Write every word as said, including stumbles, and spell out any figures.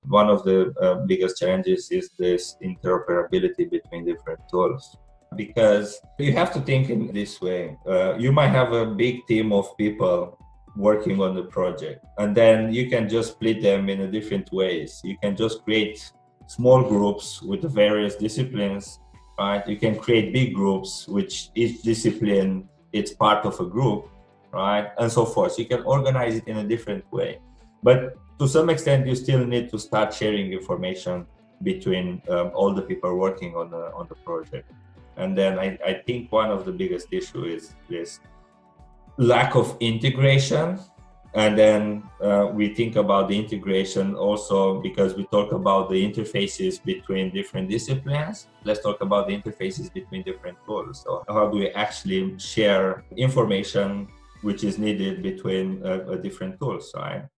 One of the uh, biggest challenges is this interoperability between different tools. Because you have to think in this way. Uh, you might have a big team of people working on the project, and then you can just split them in a different ways. You can just create small groups with the various disciplines, right? You can create big groups, which each discipline, it's part of a group, right? And so forth. So you can organize it in a different way. But to some extent, you still need to start sharing information between um, all the people working on the, on the project. And then I, I think one of the biggest issue is this lack of integration. And then uh, we think about the integration also because we talk about the interfaces between different disciplines. Let's talk about the interfaces between different tools. So how do we actually share information which is needed between uh, different tools, right?